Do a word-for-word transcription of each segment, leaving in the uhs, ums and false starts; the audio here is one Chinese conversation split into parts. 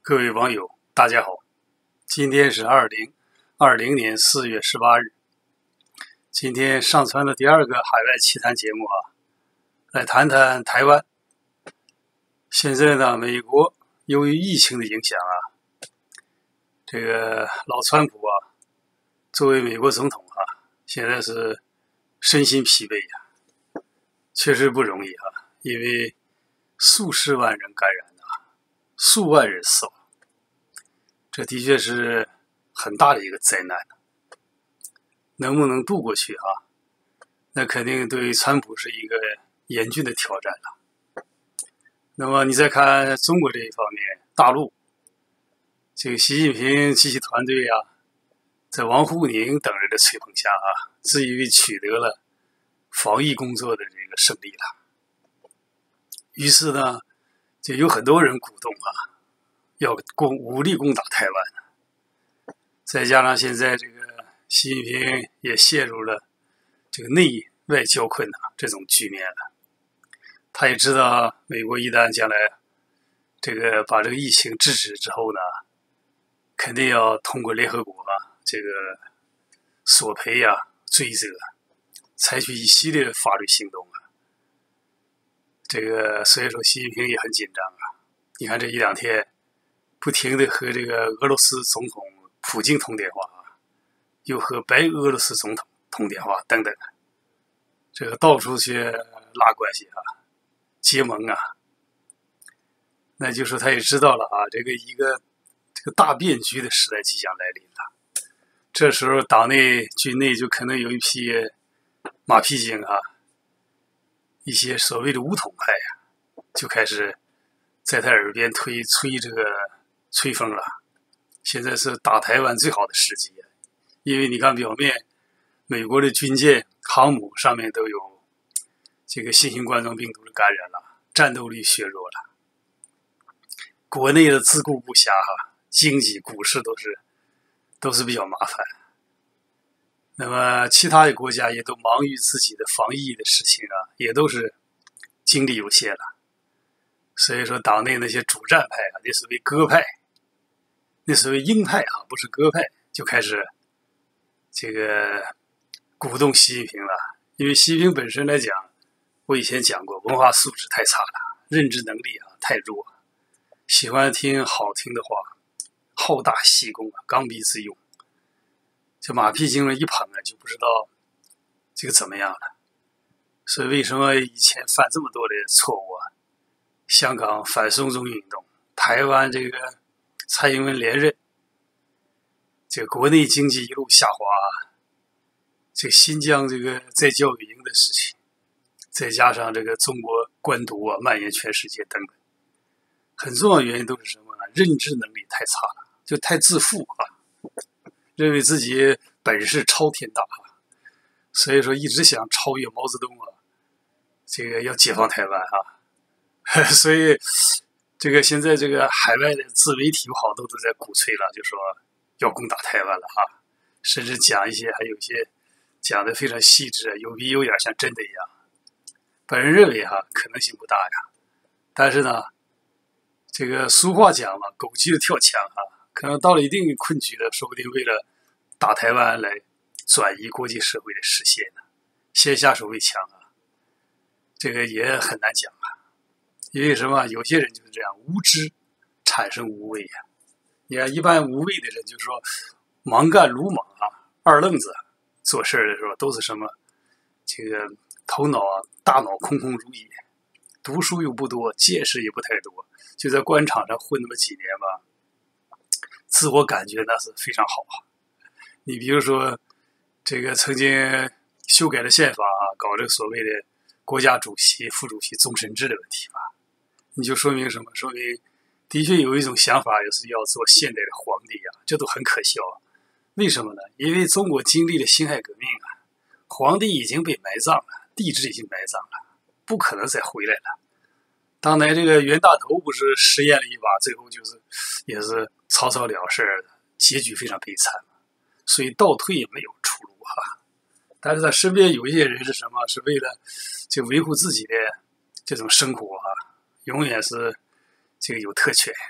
各位网友，大家好，今天是二零二零年四月十八日。今天上传的第二个海外奇谈节目啊，来谈谈台湾。现在呢，美国由于疫情的影响啊，这个老川普啊，作为美国总统啊，现在是身心疲惫呀、啊，确实不容易啊，因为数十万人感染啊，数万人死亡。这的确是很大的一个灾难，能不能度过去啊？那肯定对川普是一个严峻的挑战了。那么你再看中国这一方面，大陆这个习近平及其团队啊，在王沪宁等人的吹捧下啊，自以为取得了防疫工作的这个胜利了。于是呢，就有很多人鼓动啊，要攻武力攻打台湾，再加上现在这个习近平也陷入了这个内外交困啊这种局面了。他也知道美国一旦将来这个把这个疫情制止之后呢，肯定要通过联合国啊这个索赔啊追责，采取一系列的法律行动啊。这个所以说习近平也很紧张啊。你看这一两天不停的和这个俄罗斯总统普京通电话啊，又和白俄罗斯总统通电话等等，这个到处去拉关系啊，结盟啊。那就说他也知道了啊，这个一个这个大变局的时代即将来临了。这时候党内军内就可能有一批马屁精啊，一些所谓的武统派啊，就开始在他耳边推吹这个吹风了。现在是打台湾最好的时机，因为你看表面美国的军舰航母上面都有这个新型冠状病毒的感染了，战斗力削弱了，国内的自顾不暇哈，经济股市都是都是比较麻烦。那么其他的国家也都忙于自己的防疫的事情啊，也都是精力有限了。所以说党内那些主战派啊，那所谓鸽派，那所谓鹰派啊，不是鸽派，就开始这个鼓动习近平了。因为习近平本身来讲，我以前讲过，文化素质太差了，认知能力啊太弱，喜欢听好听的话，好大喜功啊，刚愎自用。这马屁精们一捧啊，就不知道这个怎么样了。所以为什么以前犯这么多的错误啊？香港反送中运动，台湾这个蔡英文连任，这个国内经济一路下滑，这个新疆这个在教育营的事情，再加上这个中国官毒啊蔓延全世界等等，很重要的原因都是什么呢？认知能力太差了，就太自负啊，认为自己本事超天大啊，所以说一直想超越毛泽东啊，这个要解放台湾啊。所以这个现在这个海外的自媒体好多都在鼓吹了，就说要攻打台湾了哈，甚至讲一些还有一些讲的非常细致，有鼻有眼，像真的一样。本人认为哈可能性不大呀，但是呢，这个俗话讲嘛，狗急了跳墙啊，可能到了一定困局了，说不定为了打台湾来转移国际社会的视线呢，先下手为强啊，这个也很难讲啊。因为什么？有些人就是这样，无知产生无畏呀、啊。你看，一般无畏的人，就是说盲干鲁莽啊，二愣子，做事的时候都是什么？这个头脑啊，大脑空空如也，读书又不多，见识也不太多，就在官场上混那么几年吧，自我感觉那是非常好啊。你比如说，这个曾经修改了宪法啊，搞这个所谓的国家主席、副主席终身制的问题吧。你就说明什么？说明的确有一种想法，就是要做现代的皇帝啊，这都很可笑。为什么呢？因为中国经历了辛亥革命啊，皇帝已经被埋葬了，帝制已经埋葬了，不可能再回来了。当年这个袁大头不是实验了一把，最后就是也是草草了事的，结局非常悲惨，所以倒退也没有出路哈。但是他身边有一些人是什么？是为了就维护自己的这种生活啊。永远是这个有特权，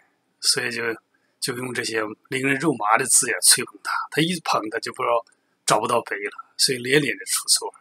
所以就就用这些令人肉麻的字眼吹捧他，他一捧他就不知道找不到北了，所以连连的出错。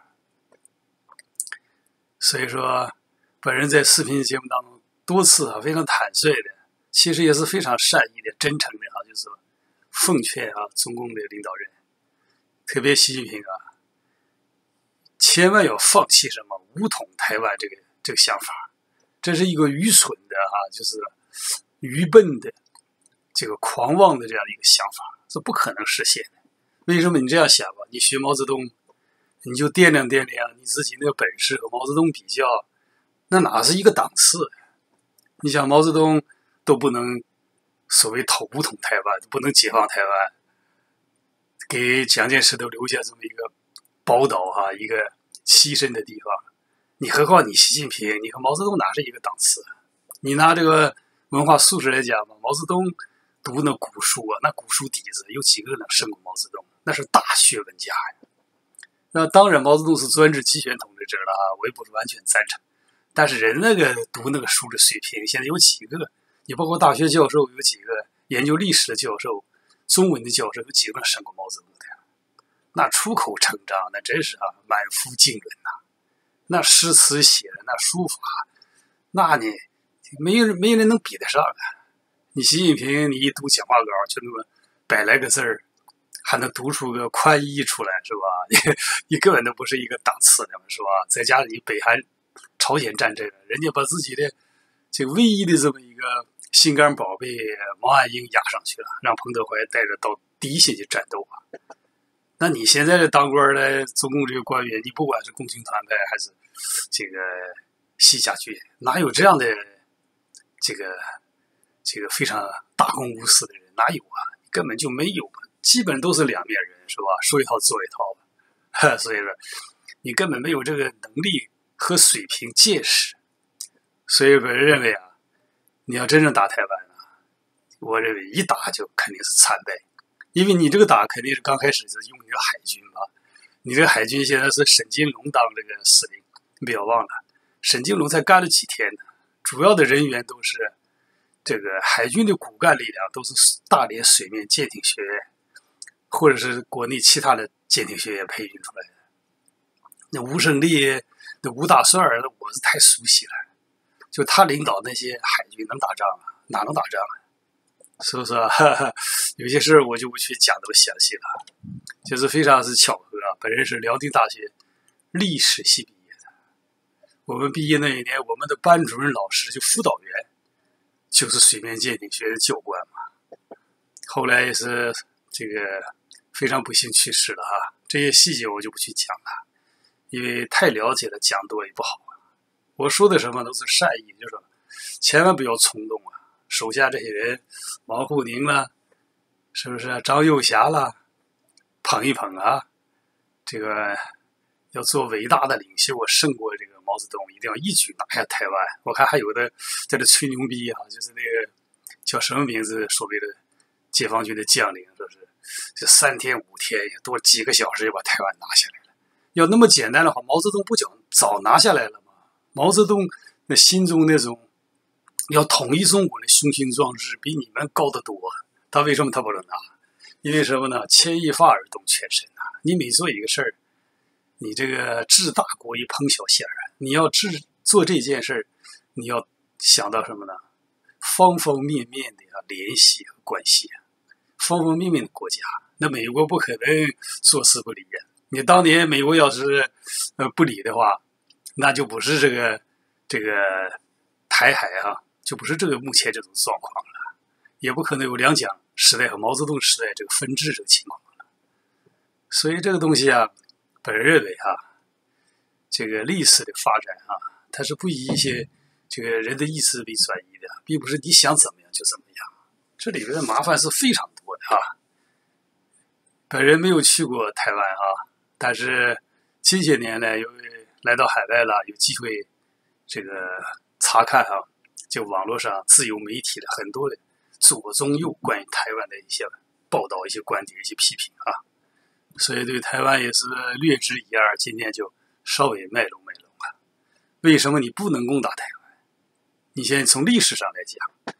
所以说本人在视频节目当中多次啊非常坦率的，其实也是非常善意的、真诚的啊，就是奉劝啊中共的领导人，特别习近平啊，千万要放弃什么武统台湾这个这个想法，这是一个愚蠢的啊，就是愚笨的这个狂妄的这样的一个想法，是不可能实现的。为什么你这样想吧？你学毛泽东，你就掂量掂量你自己那个本事和毛泽东比较，那哪是一个档次？你想毛泽东都不能所谓统武统台湾，都不能解放台湾，给蒋介石都留下这么一个宝岛哈、啊，一个栖身的地方。你何况你习近平，你和毛泽东哪是一个档次？你拿这个文化素质来讲嘛，毛泽东读那古书啊，那古书底子有几个能胜过毛泽东？那是大学问家呀。那当然，毛泽东是专制集权统治者了啊，我也不是完全赞成。但是人那个读那个书的水平，现在有几个？你包括大学教授有几个，研究历史的教授、中文的教授有几个胜过毛泽东的？那出口成章，那真是啊，满腹经纶呐、啊。那诗词写的，那书法，那你没人没人能比得上啊。你习近平，你一读讲话稿就那么百来个字儿，还能读出个宽衣出来，是吧？你你根本都不是一个档次的，是吧？再加上你北韩、朝鲜战争，人家把自己的这个唯一的这么一个心肝宝贝毛岸英压上去了，让彭德怀带着到第一线去战斗啊。那你现在的当官的中共这个官员，你不管是共青团派还是这个西家军，哪有这样的这个这个非常大公无私的人？哪有啊？根本就没有，基本都是两面人，是吧？说一套做一套。所以说，你根本没有这个能力和水平见识。所以我认为啊，你要真正打台湾啊，我认为一打就肯定是惨败。因为你这个打肯定是刚开始是用你的海军嘛，你这个海军现在是沈金龙当这个司令，你不要忘了，沈金龙才干了几天呢，主要的人员都是这个海军的骨干力量，都是大连水面舰艇学院或者是国内其他的舰艇学院培训出来的。那吴胜利、那吴大帅，我是太熟悉了，就他领导那些海军能打仗啊？哪能打仗啊？是不是啊？有些事我就不去讲那么详细了，就是非常是巧合啊。本人是辽宁大学历史系毕业的，我们毕业那一年，我们的班主任老师就辅导员，就是水面舰艇学的教官嘛。后来也是这个非常不幸去世了哈，这些细节我就不去讲了，因为太了解了，讲多也不好。我说的什么都是善意，就是千万不要冲动啊。手下这些人，王沪宁啦，是不是、啊、张幼霞啦，捧一捧啊，这个要做伟大的领袖，胜过这个毛泽东，一定要一举拿下台湾。我看还有的在这吹牛逼啊，就是那个叫什么名字，所谓的解放军的将领，说是这三天五天多几个小时就把台湾拿下来了。要那么简单的话，毛泽东不讲早拿下来了吗？毛泽东那心中那种要统一中国的雄心壮志比你们高得多，他为什么他不能拿？因为什么呢？牵一发而动全身啊！你每做一个事儿，你这个治大国以烹小鲜啊！你要治做这件事儿，你要想到什么呢？方方面面的啊联系和关系啊，方方面面的国家，那美国不可能坐视不理呀、啊！你当年美国要是呃不理的话，那就不是这个这个台海啊。就不是这个目前这种状况了，也不可能有两蒋时代和毛泽东时代这个分治这个情况了。所以这个东西啊，本人认为啊，这个历史的发展啊，它是不以一些这个人的意志为转移的，并不是你想怎么样就怎么样。这里边的麻烦是非常多的啊。本人没有去过台湾啊，但是近些年呢，由于来到海外了，有机会这个查看啊。就网络上自由媒体的很多的左中右关于台湾的一些报道、一些观点、一些批评啊，所以对台湾也是略知一二。今天就稍微卖弄卖弄啊。为什么你不能攻打台湾？你现在从历史上来讲，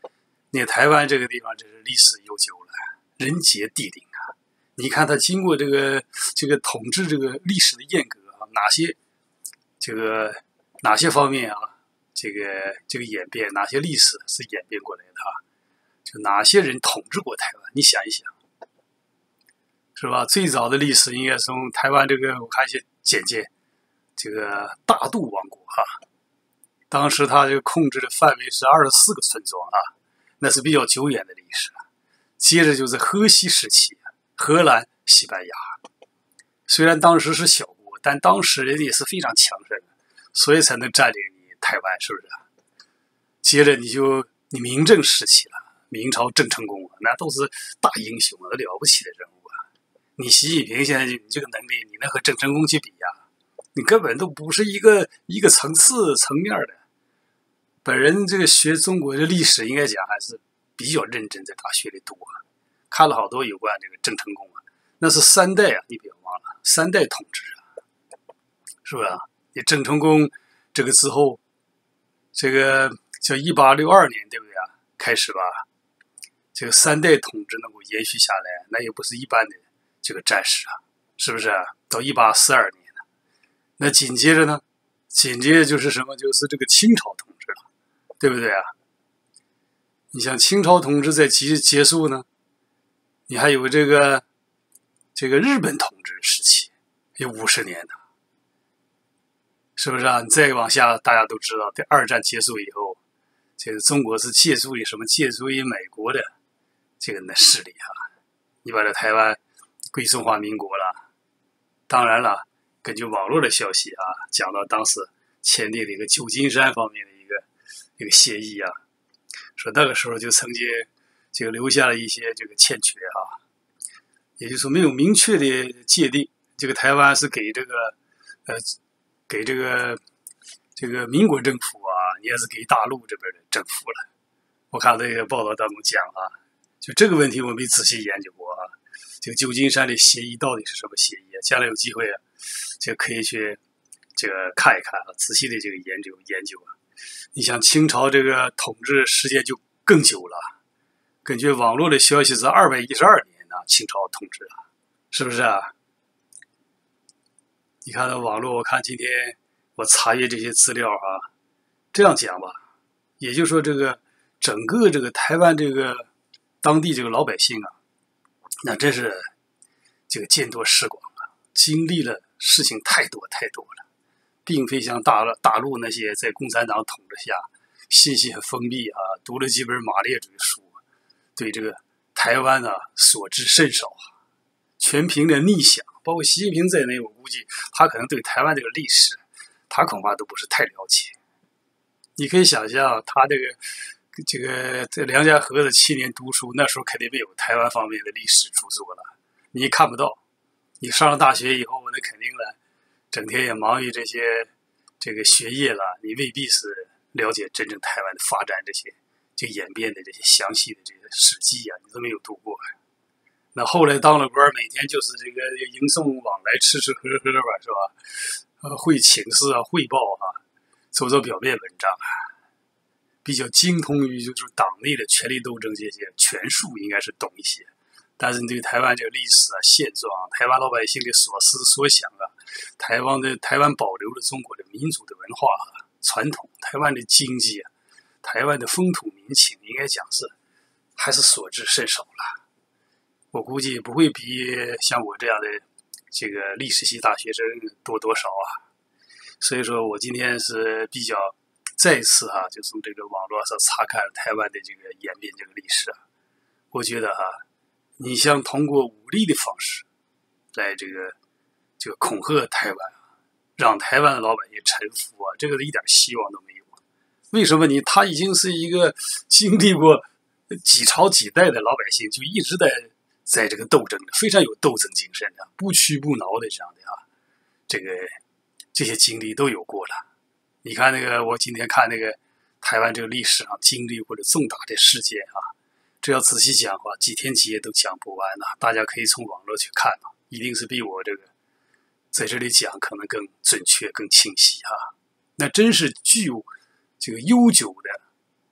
那台湾这个地方真是历史悠久了，人杰地灵啊！你看它经过这个这个统治这个历史的验革啊，哪些这个哪些方面啊，这个这个演变，哪些历史是演变过来的啊？就哪些人统治过台湾？你想一想，是吧？最早的历史应该从台湾这个，我看一些简介，这个大肚王国哈、啊，当时他这个控制的范围是二十四个村庄啊，那是比较久远的历史。接着就是荷西时期，荷兰、西班牙，虽然当时是小国，但当时人也是非常强盛的，所以才能占领你台湾，是不是？接着你就你明郑时期了。明朝郑成功啊，那都是大英雄啊，了不起的人物啊！你习近平现在你这个能力，你能和郑成功去比呀、啊？你根本都不是一个一个层次层面的。本人这个学中国的历史，应该讲还是比较认真，在大学里读啊，看了好多有关这个郑成功啊，那是三代啊，你别忘了三代统治啊，是不是啊？你郑成功这个之后，这个叫一八六二年，对不对啊？开始吧。这个三代统治能够延续下来，那也不是一般的这个战士啊，是不是、啊？到一八四二年了，那紧接着呢？紧接着就是什么？就是这个清朝统治了，对不对啊？你像清朝统治在结结束呢，你还有这个这个日本统治时期，有五十年的，是不是啊？你再往下，大家都知道，在二战结束以后，这个中国是借助于什么？借助于美国的。这个的势力啊，你把这台湾归中华民国了。当然了，根据网络的消息啊，讲到当时签订了一个旧金山方面的一个一个协议啊，说那个时候就曾经这个留下了一些这个欠缺啊，也就是说没有明确的界定，这个台湾是给这个呃给这个这个民国政府啊，也是给大陆这边的政府了。我看这个报道当中讲啊。就这个问题我没仔细研究过啊，这个旧金山的协议到底是什么协议啊？将来有机会啊，这个可以去这个看一看啊，仔细的这个研究研究啊。你像清朝这个统治时间就更久了，根据网络的消息是二百一十二年呢，清朝统治了，是不是啊？你看到网络，我看今天我查阅这些资料啊，这样讲吧，也就是说这个整个这个台湾这个。当地这个老百姓啊，那真是这个见多识广啊，经历了事情太多太多了，并非像大大陆那些在共产党统治下信息很封闭啊，读了几本马列主义书，对这个台湾啊所知甚少啊，全凭着逆想。包括习近平在内，我估计他可能对台湾这个历史，他恐怕都不是太了解。你可以想象，他这个。这个在梁家河的七年读书，那时候肯定没有台湾方面的历史著作了，你看不到。你上了大学以后，那肯定了，整天也忙于这些这个学业了，你未必是了解真正台湾的发展这些就演变的这些详细的这些史记啊，你都没有读过。那后来当了官，每天就是这个迎送往来，吃吃喝喝吧，是吧？呃，会请示啊，汇报啊，做做表面文章啊。比较精通于就是党内的权力斗争这些权术，应该是懂一些。但是你对台湾这个历史啊、现状、台湾老百姓的所思所想啊，台湾的台湾保留了中国的民族的文化啊、传统，台湾的经济啊，台湾的风土民情，应该讲是还是所知甚少了。我估计不会比像我这样的这个历史系大学生多多少啊。所以说我今天是比较。再次啊，就从这个网络上查看台湾的这个演变这个历史啊，我觉得啊，你像通过武力的方式来这个这个恐吓台湾，让台湾的老百姓臣服啊，这个一点希望都没有。为什么你他已经是一个经历过几朝几代的老百姓，就一直在在这个斗争的，非常有斗争精神的，不屈不挠的这样的啊，这个这些经历都有过了。你看那个，我今天看那个台湾这个历史上经历过的重大的事件啊，这要仔细讲的话，几天几夜都讲不完呐、啊。大家可以从网络去看啊，一定是比我这个在这里讲可能更准确、更清晰啊。那真是具有这个悠久的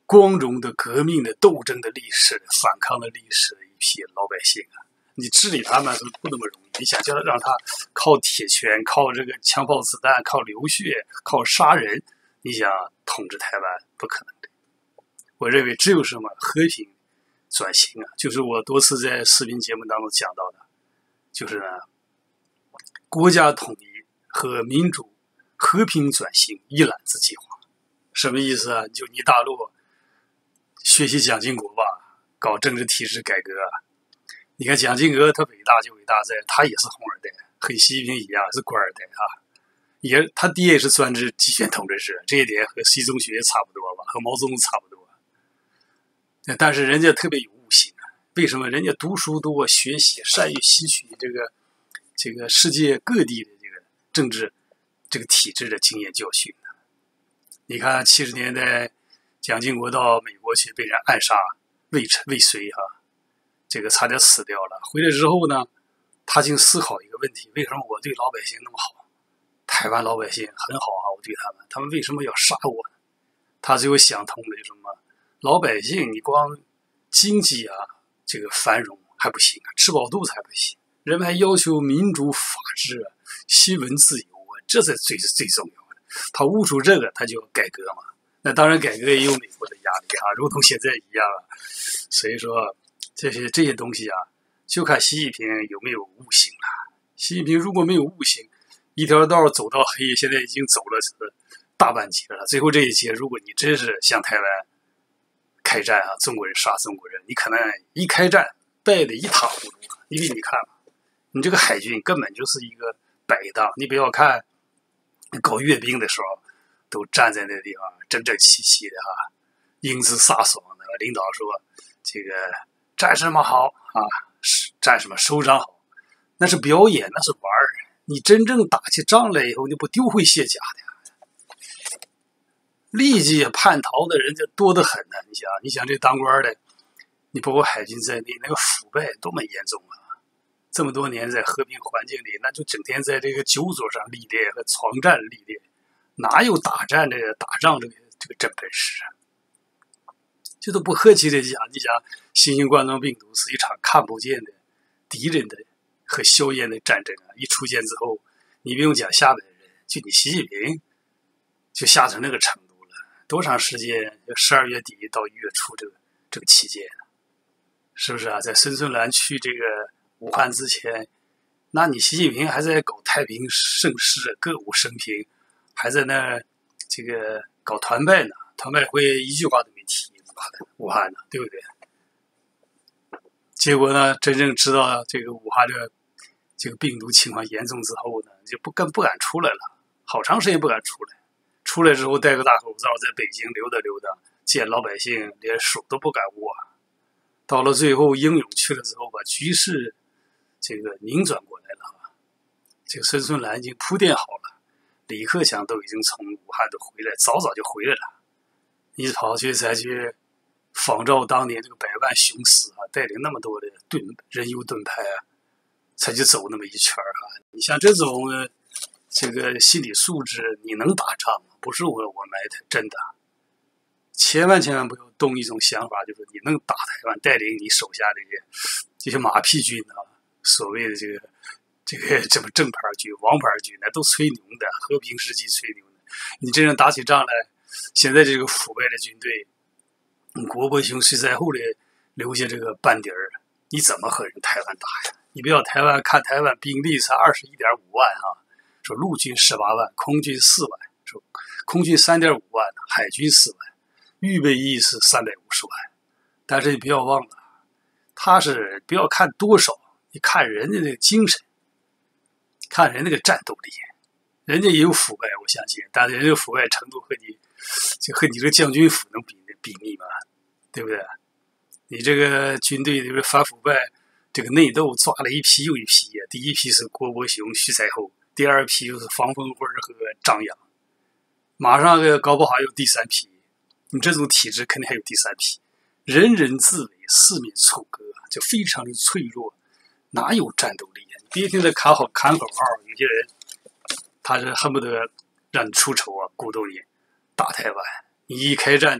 光荣的革命的斗争的历史、反抗的历史的一批老百姓啊，你治理他们都不那么容易。你想叫他让他靠铁拳、靠这个枪炮子弹、靠流血、靠杀人，你想统治台湾不可能的。我认为只有什么和平转型啊，就是我多次在视频节目当中讲到的，就是呢，国家统一和民主和平转型一揽子计划。什么意思啊？就你大陆学习蒋经国吧，搞政治体制改革。你看蒋经国他伟大就伟大在，他也是红二代，和习近平一样是官二代啊。也他爹也是专制集权统治者，这一点和习仲学差不多吧，和毛泽东差不多。但是人家特别有悟性啊，为什么？人家读书多，学习善于吸取这个这个世界各地的这个政治这个体制的经验教训呢？你看七十年代蒋经国到美国去被人暗杀未未遂哈、啊，这个差点死掉了。回来之后呢，他竟思考一个问题：为什么我对老百姓那么好？台湾老百姓很好啊，我对他们，他们为什么要杀我呢？他最后想通了，就什么？老百姓你光经济啊这个繁荣还不行啊，吃饱肚子还不行，人们还要求民主法治啊、新闻自由啊，这才最最重要的。他悟出这个，他就要改革嘛。那当然，改革也有美国的压力啊，如同现在一样啊。所以说，这些这些东西啊，就看习近平有没有悟性了。习近平如果没有悟性，一条道走到黑，现在已经走了大半截了。最后这一截，如果你真是向台湾开战啊，中国人杀中国人，你可能一开战败得一塌糊涂。因为你看吧，你这个海军根本就是一个摆荡。你不要看搞阅兵的时候，都站在那地方整整齐齐的哈，英姿飒爽的。领导说这个战什么好啊，战什么首长好，那是表演，那是玩儿。你真正打起仗来以后，你不丢盔卸甲的，立即叛逃的人就多得很呢。你想，你想这当官的，你包括海军在内，那个腐败多么严重啊！这么多年在和平环境里，那就整天在这个酒桌上历练和床战历练，哪有打战这个打仗这个这个真本事啊？这都不客气的讲，你想，新型冠状病毒是一场看不见的敌人的和硝烟的战争啊！一出现之后，你不用讲下边的人，就你习近平就吓成那个程度了。多长时间？十二月底到一月初这个这个期间，是不是啊？在孙春兰去这个武汉之前，那你习近平还在搞太平盛世、歌舞升平，还在那这个搞团拜呢。团拜会一句话都没提武汉呢，对不对？结果呢，真正知道这个武汉的这个病毒情况严重之后呢，就不敢不敢出来了，好长时间不敢出来。出来之后戴个大口罩，在北京溜达溜达，见老百姓连手都不敢握。到了最后，英勇去了之后，把局势这个拧转过来了。这个孙春兰已经铺垫好了，李克强都已经从武汉都回来，早早就回来了。你跑去才去仿照当年这个百万雄师啊，带领那么多的盾人游盾牌啊，才去走那么一圈啊。你像这种这个心理素质，你能打仗吗？不是我我埋汰，真的。千万千万不要动一种想法，就是你能打台湾，带领你手下这些这些马屁军啊，所谓的这个这个什么正牌军、王牌军，那都吹牛的，和平时期吹牛的。你真正打起仗来，现在这个腐败的军队，国波雄虽在后来留下这个半底儿，你怎么和人台湾打呀？你不要台湾看台湾兵力才二十一点五万啊，说陆军十八万，空军四万，说空军三点五万，海军四万，预备役是三百五十万。但是你不要忘了，他是不要看多少，你看人家那个精神，看人那个战斗力，人家也有腐败，我相信，但是人家腐败程度和你就和你这个将军府能比比拟吗？对不对？你这个军队这个反腐败这个内斗抓了一批又一批，第一批是郭伯雄、徐才厚，第二批就是方凤辉和张扬，马上搞不好有第三批。你这种体制肯定还有第三批，人人自危，四面楚歌，就非常的脆弱，哪有战斗力啊？你别听他喊好喊口号，有些人他是恨不得让你出丑啊，鼓动你打台湾，你一开战就就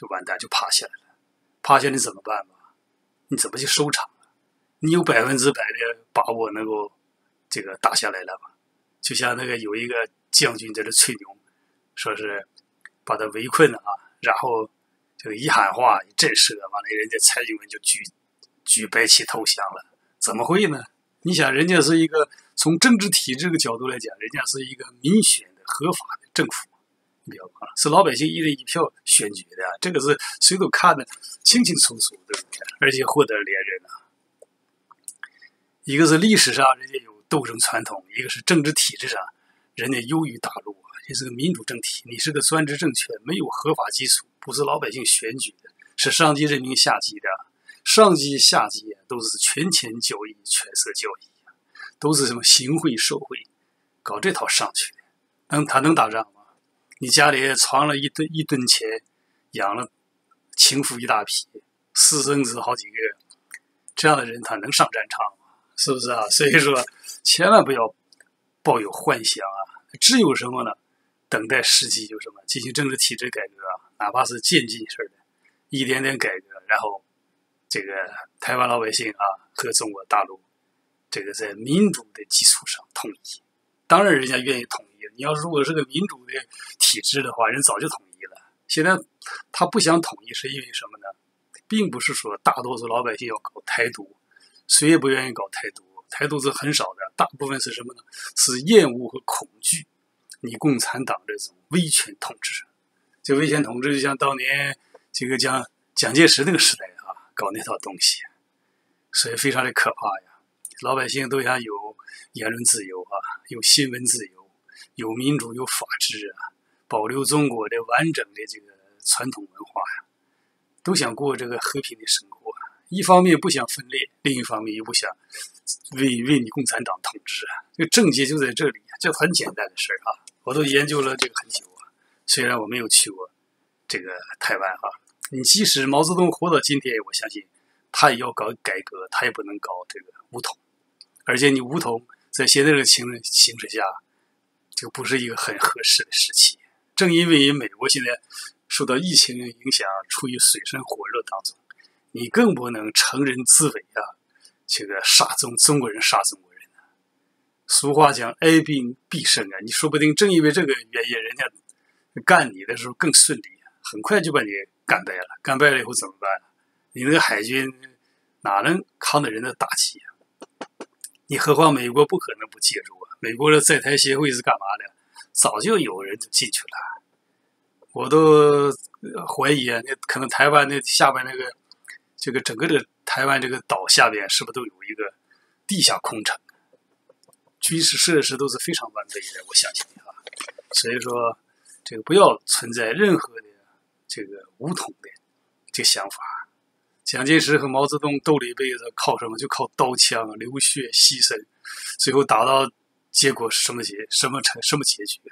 就完蛋，就趴下来了。趴下你怎么办吧？你怎么去收场啊？你有百分之百的把握能够这个打下来了吧？就像那个有一个将军在这吹牛，说是把他围困了啊，然后这个一喊话一震慑，完了人家蔡英文就举举白旗投降了。怎么会呢？你想，人家是一个从政治体制的角度来讲，人家是一个民选的合法的政府，你不要忘了，是老百姓一人一票选举的，这个是谁都看得清清楚楚，对不对？而且获得连任啊。一个是历史上人家有斗争传统，一个是政治体制上人家优于大陆啊。这是个民主政体，你是个专制政权，没有合法基础，不是老百姓选举的，是上级任命下级的。上级下级都是权钱交易、权色交易，都是什么行贿受贿，搞这套上去的。能他能打仗吗？你家里藏了一吨一吨钱，养了情妇一大批，私生子好几个，这样的人他能上战场吗？是不是啊？所以说，千万不要抱有幻想啊！只有什么呢？等待时机，有什么进行政治体制改革啊，哪怕是渐进式的，一点点改革，然后这个台湾老百姓啊和中国大陆这个在民主的基础上统一。当然人家愿意统一，你要如果是个民主的体制的话，人早就统一了。现在他不想统一是因为什么呢？并不是说大多数老百姓要搞台独，谁也不愿意搞台独，台独是很少的，大部分是什么呢？是厌恶和恐惧你共产党这种威权统治。这威权统治就像当年这个蒋蒋介石那个时代啊，搞那套东西，所以非常的可怕呀。老百姓都想有言论自由啊，有新闻自由，有民主，有法治啊，保留中国的完整的这个传统文化呀，都想过这个和平的生活。一方面不想分裂，另一方面又不想为为你共产党统治啊。这个症结就在这里，这很简单的事啊。我都研究了这个很久啊，虽然我没有去过这个台湾啊。你即使毛泽东活到今天，我相信他也要搞改革，他也不能搞这个武统。而且你武统在现在这个情形势下，这个不是一个很合适的时期。正因为美国现在受到疫情影响，处于水深火热当中，你更不能乘人之危啊，这个杀中中国人杀中国人啊。俗话讲哀兵必胜啊，你说不定正因为这个原因，人家干你的时候更顺利，很快就把你干败了。干败了以后怎么办？你那个海军哪能扛得人的打击啊？你何况美国不可能不介入啊！美国的在台协会是干嘛的？早就有人就进去了。我都怀疑啊，那可能台湾那下边那个这个整个这个台湾这个岛下边是不是都有一个地下空城？军事设施都是非常完备的，我相信啊。所以说，这个不要存在任何的这个武统的这个想法。蒋介石和毛泽东斗了一辈子，靠什么？就靠刀枪、流血、牺牲，最后打到结果是什么结什么成什么结局？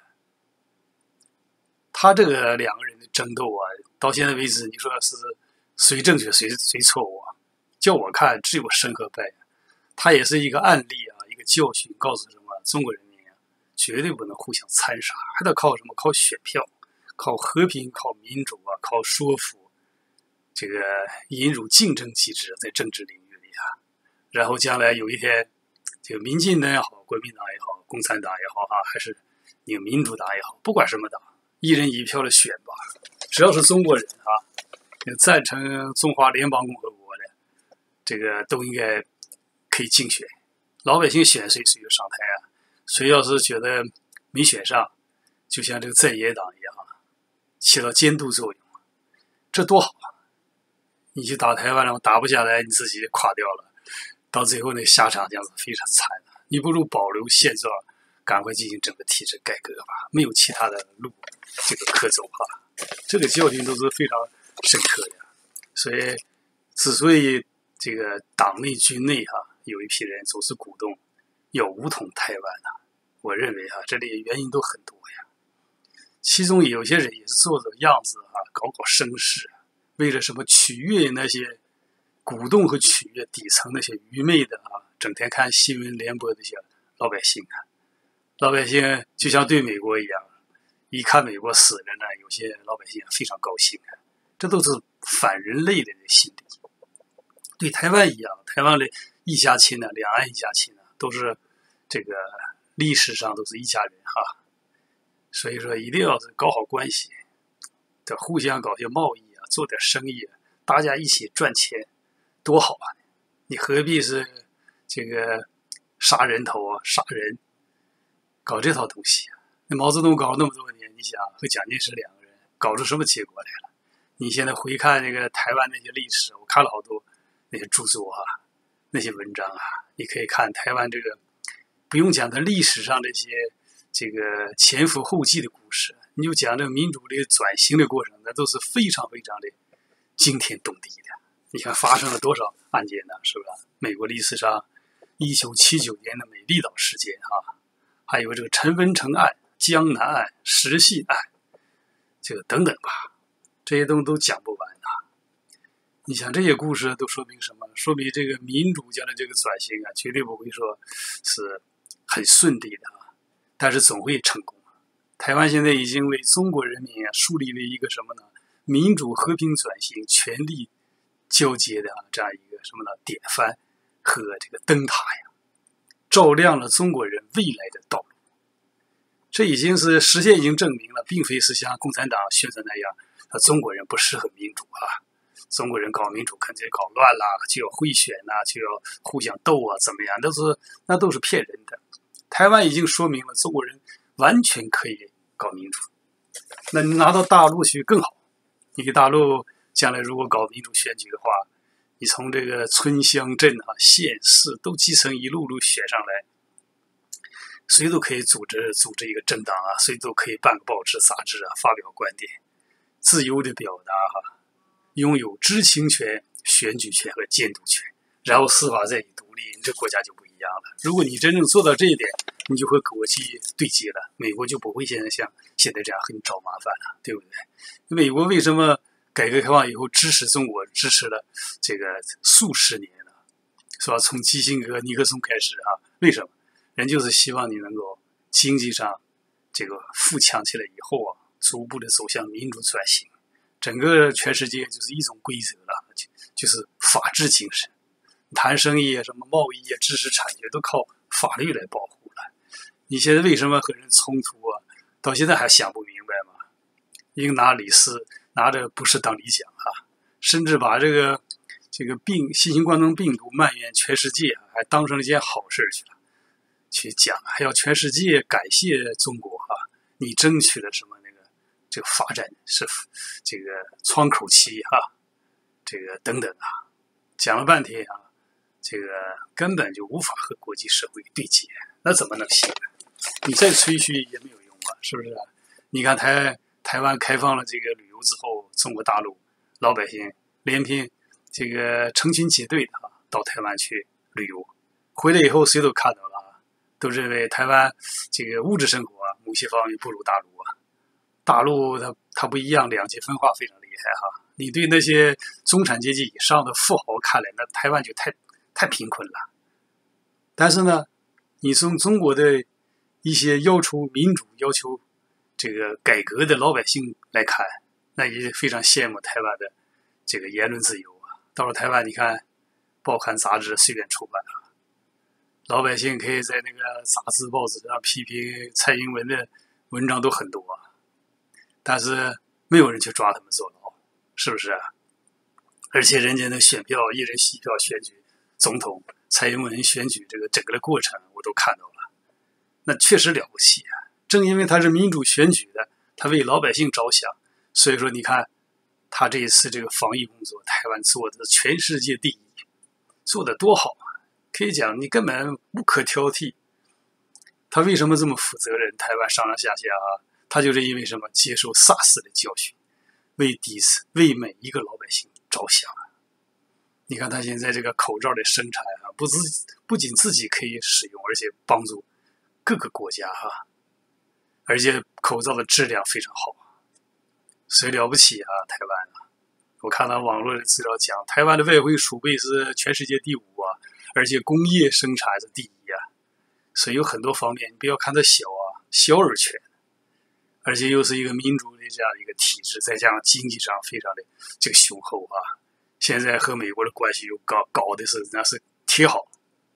他这个两个人的争斗啊，到现在为止，你说是谁正确谁谁错误啊？叫我看，只有胜和败。他也是一个案例啊，一个教训，告诉什么中国人民啊，绝对不能互相残杀，还得靠什么？靠选票，靠和平，靠民主啊，靠说服。这个引入竞争机制在政治领域里啊，然后将来有一天，这个民进党也好，国民党也好，共产党也好啊，还是那个民主党也好，不管什么党，一人一票的选吧，只要是中国人啊，赞成中华联邦共和国的，这个都应该可以竞选。老百姓选谁，谁就上台啊。谁要是觉得没选上，就像这个在野党一样，起到监督作用，这多好啊！你去打台湾了，打不下来，你自己垮掉了，到最后那下场将是非常惨的。你不如保留现状，赶快进行整个体制改革吧，没有其他的路这个可走哈。这个教训都是非常深刻的。所以，之所以这个党内军内哈、啊、有一批人总是鼓动要武统台湾啊，我认为啊这里原因都很多呀。其中有些人也是做着样子啊，搞搞声势。为了什么取悦那些鼓动和取悦底层那些愚昧的啊，整天看新闻联播这些老百姓啊，老百姓就像对美国一样，一看美国死了呢，有些老百姓非常高兴啊， 这都是反人类的心理。对台湾一样，台湾的一家亲呢，两岸一家亲呢，都是这个历史上都是一家人哈。所以说一定要是搞好关系，得互相搞些贸易啊，做点生意啊，大家一起赚钱，多好啊！你何必是这个杀人头啊，杀人，搞这套东西啊？那毛泽东搞了那么多年，你想和蒋介石两个人搞出什么结果来了？你现在回看那个台湾那些历史，我看了好多那些著作啊，那些文章啊，你可以看台湾这个，不用讲它历史上这些这个前赴后继的故事，你就讲这个民主的转型的过程，那都是非常非常的惊天动地的。你看发生了多少案件呢？是不是？美国历史上一九七九年的美丽岛事件啊，还有这个陈文成案、江南案、石信案，这个等等吧，这些东西都讲不完啊。你想这些故事都说明什么？说明这个民主将来这个转型啊，绝对不会说是很顺利的啊，但是总会成功。台湾现在已经为中国人民啊树立了一个什么呢？民主和平转型、权力交接的、啊、这样一个什么呢？典范和这个灯塔呀，照亮了中国人未来的道路。这已经是实践已经证明了，并非是像共产党宣传那样，啊，中国人不适合民主啊，中国人搞民主肯定搞乱啦，就要贿选呐、啊，就要互相斗啊，怎么样？都是那都是骗人的。台湾已经说明了，中国人完全可以搞民主。那你拿到大陆去更好。你给大陆将来如果搞民主选举的话，你从这个村乡镇啊、县市都基层一路路选上来，谁都可以组织组织一个政党啊，谁都可以办个报纸杂志啊，发表观点，自由的表达哈、啊，拥有知情权、选举权和监督权，然后司法再独立，你这国家就不一样了。如果你真正做到这一点，你就和国际对接了，美国就不会现在像现在这样和你找麻烦了，对不对？美国为什么改革开放以后支持中国，支持了这个数十年呢？是吧？从基辛格、尼克松开始啊，为什么？人就是希望你能够经济上这个富强起来以后啊，逐步的走向民主转型。整个全世界就是一种规则了，就就是法治精神。谈生意啊，什么贸易啊，知识产权都靠法律来保护了。你现在为什么和人冲突啊？到现在还想不明白吗？应拿李斯拿着不是当理讲啊，甚至把这个这个病新型冠状病毒蔓延全世界啊，还当成了一件好事去了，去讲还要全世界感谢中国啊，你争取了什么那个这个发展是这个窗口期啊，这个等等啊，讲了半天啊，这个根本就无法和国际社会对接，那怎么能行呢？你再吹嘘也没有用啊，是不是啊？你看台台湾开放了这个旅游之后，中国大陆老百姓连篇这个成群结队的啊到台湾去旅游，回来以后谁都看到了，都认为台湾这个物质生活啊某些方面不如大陆啊。大陆它它不一样，两极分化非常厉害哈。你对那些中产阶级以上的富豪看来，那台湾就太太贫困了。但是呢，你从中国的一些要求民主、要求这个改革的老百姓来看，那也非常羡慕台湾的这个言论自由啊。到了台湾，你看报刊杂志随便出版啊，老百姓可以在那个杂志报纸上批评蔡英文的文章都很多啊，但是没有人去抓他们坐牢，是不是啊？而且人家的选票一人一票选举总统，蔡英文选举这个整个的过程我都看到了，那确实了不起啊！正因为他是民主选举的，他为老百姓着想，所以说你看他这一次这个防疫工作，台湾做的全世界第一，做的多好啊！可以讲你根本无可挑剔。他为什么这么负责任？台湾上上下下啊，他就是因为什么？接受 SARS 的教训，为第四为每一个老百姓着想啊！你看他现在这个口罩的生产啊，不自不仅自己可以使用，而且帮助各个国家哈、啊，而且口罩的质量非常好，所以了不起啊！台湾啊，我看到网络的资料讲，台湾的外汇储备是全世界第五啊，而且工业生产是第一啊，所以有很多方面，你不要看它小啊，小而全。 而且又是一个民主的这样一个体制，再加上经济上非常的这个雄厚啊，现在和美国的关系又搞搞的是那是挺好。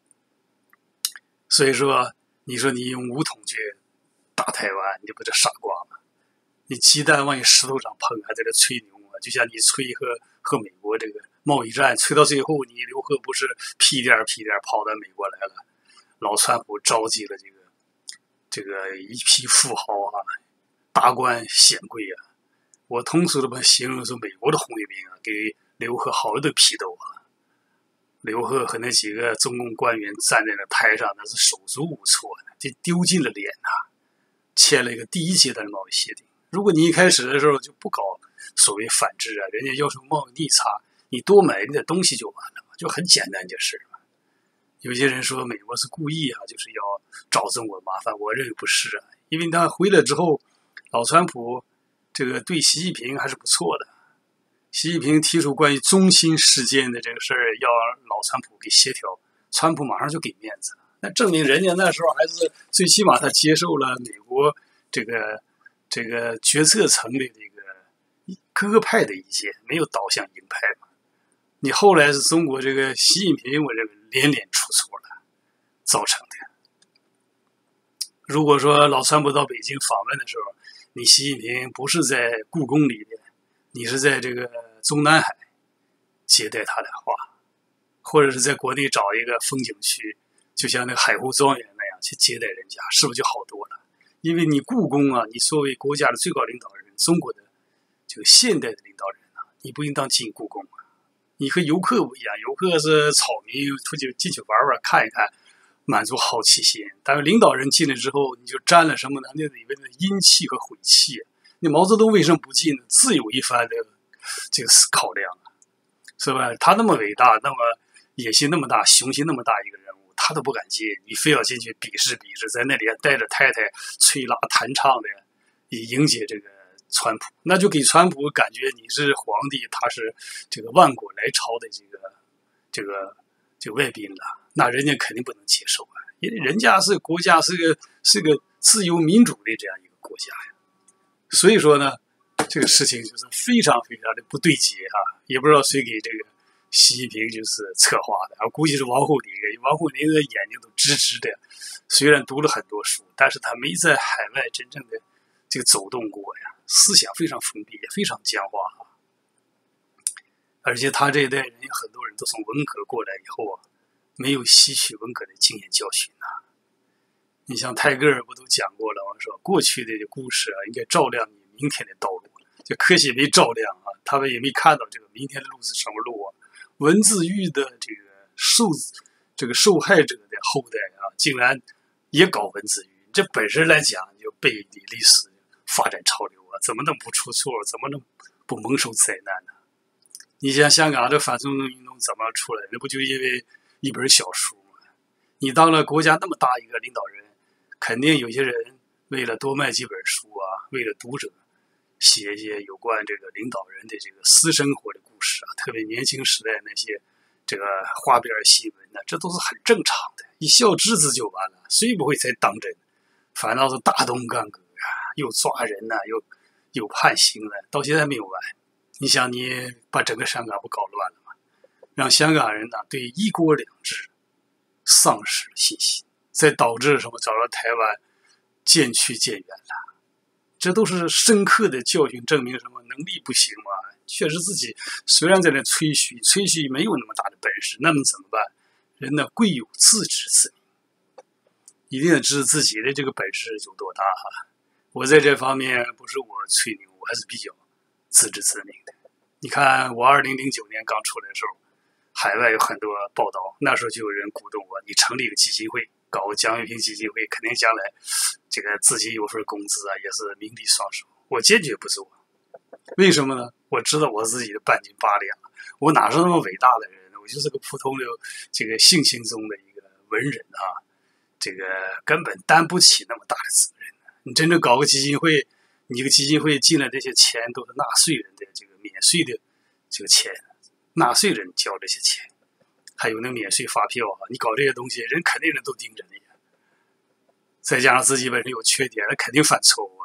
所以说，你说你用武统去打台湾，你不是傻瓜吗？你鸡蛋往你石头上碰，还在这吹牛啊？就像你吹和和美国这个贸易战，吹到最后，你刘贺不是屁颠屁颠跑到美国来了？老川普召集了这个这个一批富豪啊。达官显贵啊，我通俗的把形容说美国的红卫兵啊，给刘贺好一顿批斗啊。刘贺和那几个中共官员站在那台上，那是手足无措的，就丢尽了脸呐、啊。签了一个第一阶段的贸易协定。如果你一开始的时候就不搞所谓反制啊，人家要求贸易逆差，你多买点东西就完了嘛，就很简单件事嘛。有些人说美国是故意啊，就是要找中国麻烦，我认为不是啊，因为他回来之后。老川普这个对习近平还是不错的，习近平提出关于中心事件的这个事儿，要老川普给协调，川普马上就给面子，那证明人家那时候还是最起码他接受了美国这个这个决策层的这个鸽派的意见，没有倒向鹰派嘛。你后来是中国这个习近平，我认为连连出错了造成的。如果说老川普到北京访问的时候，你习近平不是在故宫里面，你是在这个中南海接待他的话，或者是在国内找一个风景区，就像那个海湖庄园那样去接待人家，是不是就好多了？因为你故宫啊，你作为国家的最高领导人，中国的这个现代的领导人啊，你不应当进故宫啊。你和游客不一样，游客是草民，出去进去玩玩看一看，满足好奇心。但是领导人进来之后，你就沾了什么呢？那里面的阴气和晦气。那毛泽东为什么不进呢？自有一番的这个考量啊，是吧？他那么伟大，那么野心那么大，雄心那么大一个人物，他都不敢进，你非要进去比试比试，在那里带着太太吹拉弹唱的，以迎接这个川普，那就给川普感觉你是皇帝，他是这个万国来朝的这个这个这个外宾了。那人家肯定不能接受啊，因为人家是国家是个是个自由民主的这样一个国家呀。所以说呢，这个事情就是非常非常的不对接啊，也不知道谁给这个习近平就是策划的，我估计是王沪宁，王沪宁的眼睛都直直的，虽然读了很多书，但是他没在海外真正的这个走动过呀，思想非常封闭，也非常僵化啊。而且他这一代人很多人都从文革过来以后啊，没有吸取文革的经验教训啊。你像泰戈尔不都讲过了，我说过去的故事啊，应该照亮你明天的道路，就可惜没照亮啊，他们也没看到这个明天的路是什么路啊。文字狱的这个受这个受害者的后代啊，竟然也搞文字狱，这本身来讲就背离历史发展潮流啊，怎么能不出错？怎么能不蒙受灾难呢？你像香港这反送中运动怎么出来的？那不就因为一本小书吗？你当了国家那么大一个领导人，肯定有些人为了多卖几本书啊，为了读者写一些有关这个领导人的这个私生活的故事啊，特别年轻时代那些这个花边新闻呢，这都是很正常的，一笑置之就完了，谁不会才当真？反倒是大动干戈啊，又抓人呐、啊，又又判刑了，到现在没有完。你想，你把整个香港不搞乱了吗？让香港人呢对一国两制丧失了信心，再导致什么？找到台湾渐去渐远了。这都是深刻的教训，证明什么？能力不行嘛？确实自己虽然在那吹嘘，吹嘘没有那么大的本事，那么怎么办？人呢贵有自知之明，一定要知道自己的这个本事有多大哈。我在这方面不是我吹牛，我还是比较自知之明的。你看，我二零零九年刚出来的时候，海外有很多报道，那时候就有人鼓动我，你成立一个基金会，搞个蒋渭平基金会，肯定将来这个自己有份工资啊，也是名利双收。我坚决不做，为什么呢？我知道我自己的半斤八两，我哪是那么伟大的人呢？我就是个普通的这个性情中的一个文人啊，这个根本担不起那么大的责任。你真正搞个基金会，你一个基金会进来这些钱都是纳税人的这个免税的这个钱，纳税人交这些钱，还有那免税发票啊，你搞这些东西，人肯定人都盯着你。再加上自己本身有缺点，那肯定犯错误啊。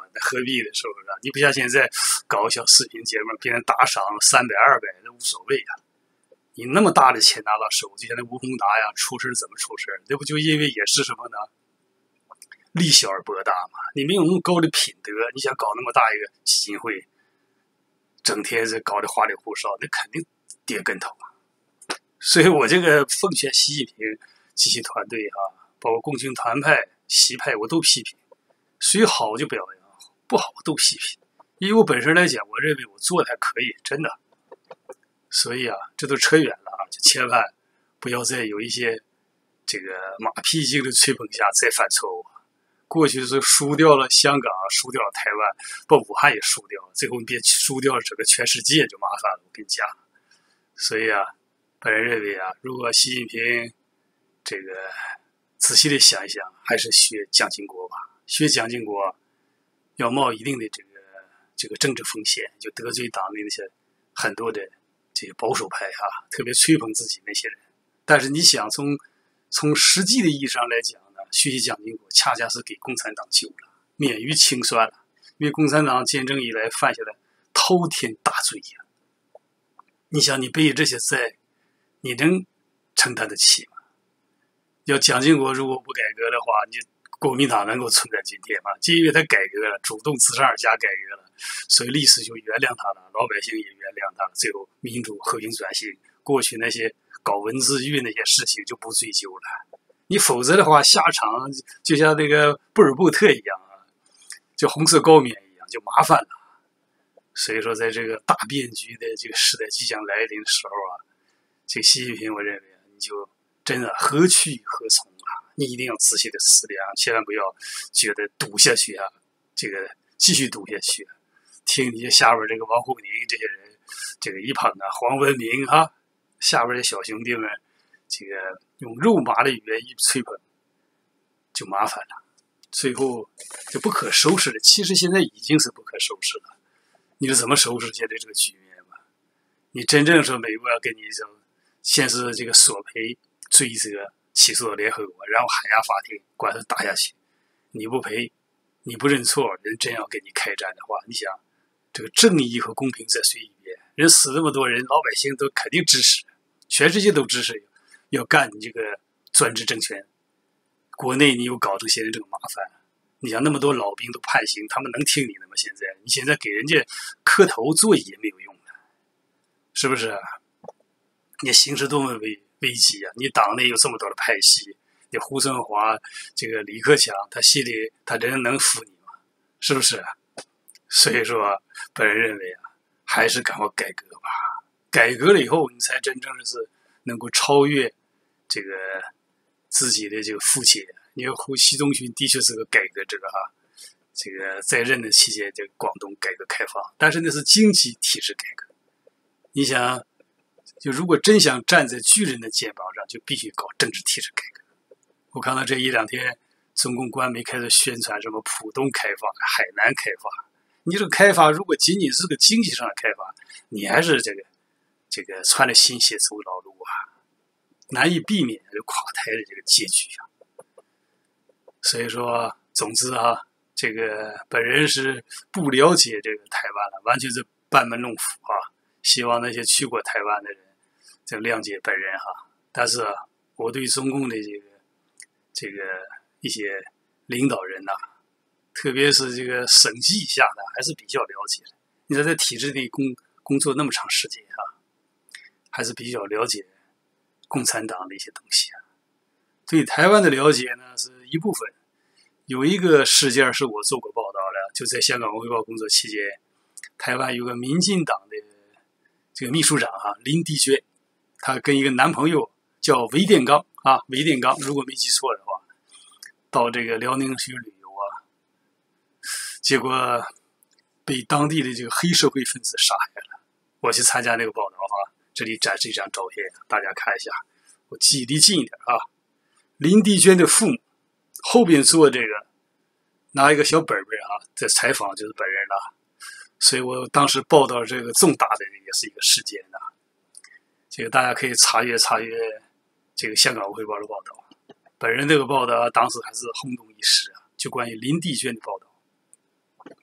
那何必呢？是不是？你不像现在搞小视频节目，别人打赏三百、二百都无所谓啊。你那么大的钱拿到手，就像那吴宏达呀，出事怎么出事？那不就因为也是什么呢？利小而博大嘛。你没有那么高的品德，你想搞那么大一个基金会，整天是搞得花里胡哨，那肯定跌跟头啊。所以我这个奉劝习近平及其团队啊，包括共青团派、习派，我都批评，谁好就表扬，不好都批评。因为我本身来讲，我认为我做的还可以，真的。所以啊，这都扯远了啊，就千万不要再有一些这个马屁精的吹捧下再犯错误。过去是输掉了香港，输掉了台湾，把武汉也输掉了，最后别输掉了整个全世界就麻烦了。我跟你讲，所以啊，本人认为啊，如果习近平这个仔细的想一想，还是学蒋经国吧。学蒋经国要冒一定的这个这个政治风险，就得罪党内那些很多的这些保守派哈、啊，特别吹捧自己那些人。但是你想从从实际的意义上来讲呢，学习蒋经国恰恰是给共产党救了，免于清算了。因为共产党建政以来犯下了滔天大罪呀、啊！你想，你背这些债，你能承担得起吗？要蒋经国如果不改革的话，你国民党能够存在今天吗？就因为他改革了，主动自上而下改革了，所以历史就原谅他了，老百姓也原谅他了，最后民主和平转型，过去那些搞文字狱那些事情就不追究了。你否则的话，下场就像那个布尔布特一样啊，就红色高棉一样，就麻烦了。所以说，在这个大变局的这个时代即将来临的时候啊，这个习近平，我认为你就真的何去何从啊？你一定要仔细的思量，千万不要觉得赌下去啊，这个继续赌下去。听你下边这个王沪宁这些人，这个一捧啊，黄文明啊，下边的小兄弟们，这个用肉麻的语言一吹捧，就麻烦了，最后就不可收拾了。其实现在已经是不可收拾了，你是怎么收拾现在这个局面嘛？你真正说美国要跟你说，先是这个索赔追责起诉到联合国，然后海牙法庭官司打下去，你不赔，你不认错，人真要跟你开战的话，你想这个正义和公平在谁一边？人死那么多人，老百姓都肯定支持，全世界都支持要干你这个专制政权。国内你又搞成现在这个麻烦，你想那么多老兵都判刑，他们能听你的吗？现在你现在给人家磕头座椅也没有用的，是不是？你形势多么危危机啊！你党内有这么多的派系，你胡春华、这个李克强，他心里他人能服你吗？是不是？所以说，本人认为啊，还是赶快改革吧。改革了以后，你才真正的是能够超越这个自己的这个父亲。因为胡习仲勋的确是个改革者哈，这个在任的期间，这个广东改革开放，但是那是经济体制改革。你想，就如果真想站在巨人的肩膀上，就必须搞政治体制改革。我看到这一两天，中共官媒开始宣传什么浦东开发、海南开发。你这个开发如果仅仅是个经济上的开发，你还是这个这个穿着新鞋走老路啊，难以避免就垮台的这个结局啊。所以说，总之啊，这个本人是不了解这个台湾了，完全是班门弄斧啊。希望那些去过台湾的人，这个谅解本人哈。但是啊，我对中共的这个这个一些领导人呐、啊，特别是这个省级以下的，还是比较了解的。你在这体制内工工作那么长时间哈、啊，还是比较了解共产党的一些东西啊。对台湾的了解呢，是一部分。有一个事件是我做过报道的，就在香港汇报工作期间，台湾有个民进党的这个秘书长啊，林迪娟，她跟一个男朋友叫韦殿刚啊，韦殿刚，如果没记错的话，到这个辽宁去旅游啊，结果被当地的这个黑社会分子杀害了。我去参加那个报道啊，这里展示一张照片，大家看一下，我记忆离近一点啊。林迪娟的父母后边坐这个拿一个小本本啊，在采访就是本人了，所以我当时报道这个重大的也是一个事件的，这个大家可以查阅查阅这个香港汇报的报道。本人这个报道当时还是轰动一时啊，就关于林迪娟的报道。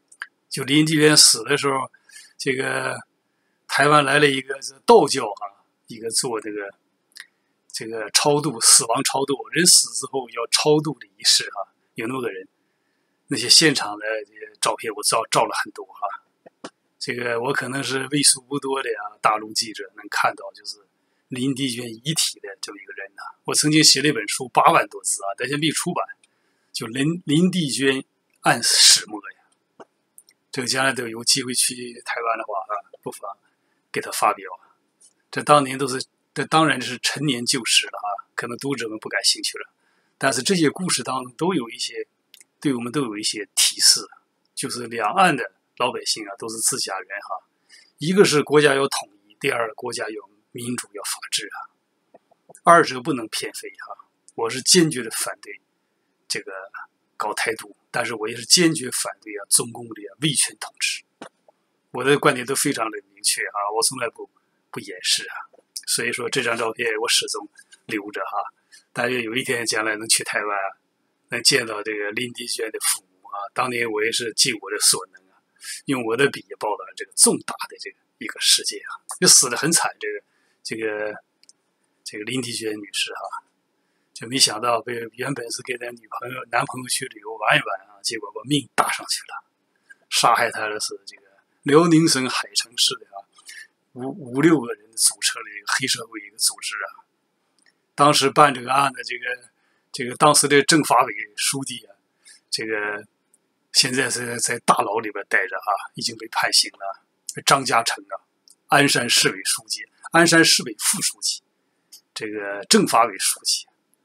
就林迪渊死的时候，这个台湾来了一个是道教啊，一个做这个这个超度死亡超度，人死之后要超度的仪式啊，有那么个人。那些现场的照片我照照了很多啊，这个我可能是为数不多的啊大陆记者能看到就是林迪渊遗体的这么一个人啊。我曾经写了一本书八万多字啊，但是没出版，就林林迪渊案始末呀。这个将来都有机会去台湾的话啊，不妨给他发表啊。这当年都是，这当然是陈年旧事了啊，可能读者们不感兴趣了。但是这些故事当中都有一些。对我们都有一些提示，就是两岸的老百姓啊，都是自家人哈。一个是国家要统一，第二国家要民主要法治啊，二者不能偏废哈。我是坚决的反对这个搞台独，但是我也是坚决反对啊中共的威权统治。我的观点都非常的明确啊，我从来不不掩饰啊。所以说这张照片我始终留着哈，但愿有一天将来能去台湾啊。能见到这个林迪渊的父母啊，当年我也是尽我的所能啊，用我的笔报道了这个重大的这个一个事件啊，就死得很惨，这个这个这个林迪渊女士啊，就没想到被原本是给他女朋友男朋友去旅游玩一玩啊，结果把命搭上去了，杀害他的是这个辽宁省海城市的啊五五六个人组成的一个黑社会一个组织啊，当时办这个案的这个。这个当时的政法委书记啊，这个现在是在大牢里边待着啊，已经被判刑了。张家成啊，鞍山市委书记、鞍山市委副书记，这个政法委书记。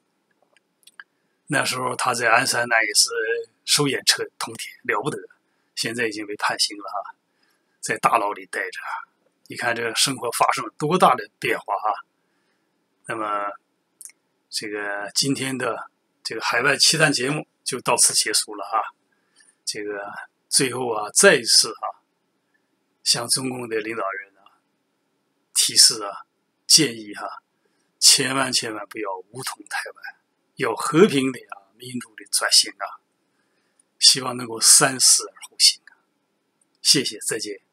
那时候他在鞍山那也是手眼彻通天，了不得。现在已经被判刑了啊，在大牢里待着。你看这个生活发生了多大的变化啊！那么。这个今天的这个海外奇谈节目就到此结束了哈。这个最后啊，再一次啊，向中共的领导人啊提示啊，建议哈、啊，千万千万不要武统台湾，要和平的啊、民主的转型啊，希望能够三思而后行啊。谢谢，再见。